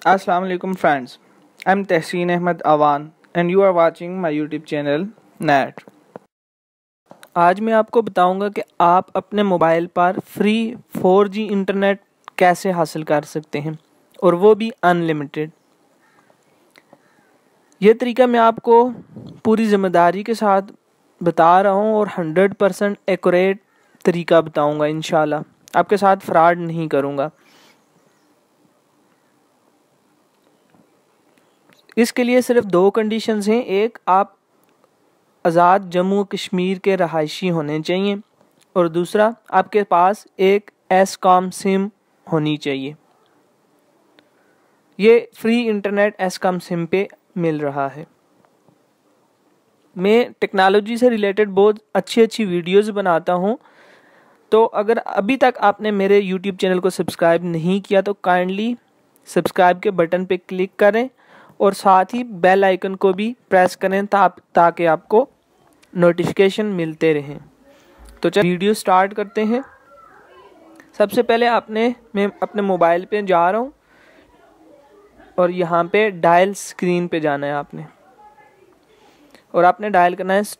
Assalamu alaikum friends. I'm Tehseen Ahmed Awan and you are watching my YouTube channel NET. आज मैं आपको बताऊंगा कि आप अपने मोबाइल पर फ्री 4G इंटरनेट कैसे हासिल कर सकते हैं और वो भी अनलिमिटेड। ये तरीका मैं आपको पूरी ज़िम्मेदारी के साथ बता रहा हूँ और 100% एक्यूरेट तरीका बताऊंगा इंशाल्लाह। आपके साथ फ्रॉड नहीं करूँगा। इसके लिए सिर्फ 2 कंडीशंस हैं। एक, आप आज़ाद जम्मू कश्मीर के रहायशी होने चाहिए और दूसरा, आपके पास एक एसकॉम सिम होनी चाहिए। ये फ्री इंटरनेट एसकॉम सिम पे मिल रहा है। मैं टेक्नोलॉजी से रिलेटेड बहुत अच्छी वीडियोस बनाता हूँ, तो अगर अभी तक आपने मेरे यूट्यूब चैनल को सब्सक्राइब नहीं किया तो काइंडली सब्सक्राइब के बटन पे क्लिक करें और साथ ही बेल आइकन को भी प्रेस करें ताकि आपको नोटिफिकेशन मिलते रहें। तो चलिए वीडियो स्टार्ट करते हैं। सबसे पहले मैं अपने मोबाइल पे जा रहा हूँ और यहाँ पे डायल स्क्रीन पे जाना है आपने, और आपने डायल करना है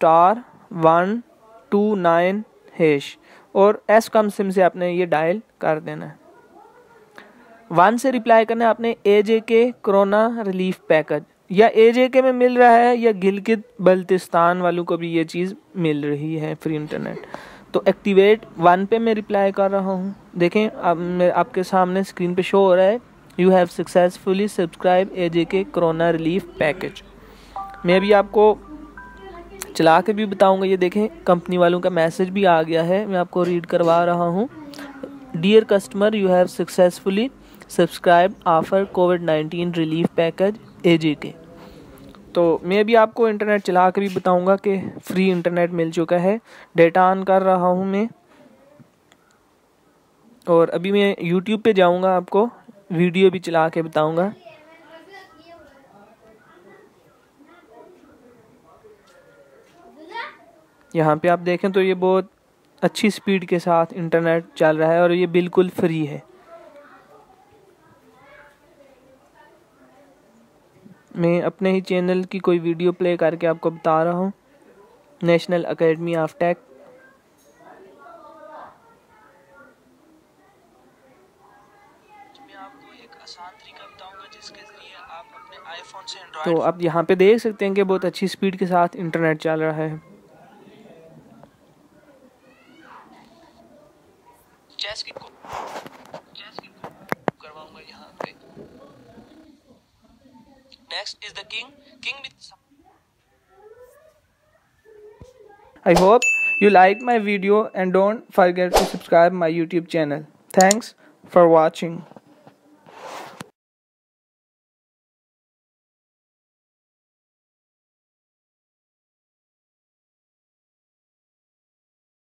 *129# और एसकॉम सिम से आपने ये डायल कर देना है। 1 से रिप्लाई करना है आपने AJK कोरोना रिलीफ पैकेज, या AJK में मिल रहा है या गिलगित बल्तिस्तान वालों को भी ये चीज़ मिल रही है फ्री इंटरनेट। तो एक्टिवेट 1 पे मैं रिप्लाई कर रहा हूँ। देखें अब आपके सामने स्क्रीन पे शो हो रहा है, you have successfully subscribe AJK corona relief package. मैं अभी आपको चला के भी बताऊँगा। ये देखें कंपनी वालों का मैसेज भी आ गया है, मैं आपको रीड करवा रहा हूँ। Dear customer, you have successfully subscribe offer कोविड-19 रिलीफ पैकेज AJK। तो मैं भी आपको इंटरनेट चला के भी बताऊंगा कि फ्री इंटरनेट मिल चुका है। डेटा ऑन कर रहा हूं मैं, और अभी मैं YouTube पे जाऊंगा, आपको वीडियो भी चला के बताऊंगा। यहाँ पे आप देखें तो ये बहुत अच्छी स्पीड के साथ इंटरनेट चल रहा है और ये बिल्कुल फ्री है। मैं अपने ही चैनल की कोई वीडियो प्ले करके आपको बता रहा हूँ। National academy of tech. मैं आपको एक आसान तरीका बताऊंगा जिसके जरिए आप अपने आईफोन से एंड्रॉइड। तो आप यहाँ पे देख सकते हैं कि बहुत अच्छी स्पीड के साथ इंटरनेट चल रहा है। चेस की करवाऊंगा यहाँ पे। Next is the king with. I hope you like my video and don't forget to subscribe my YouTube channel. Thanks for watching.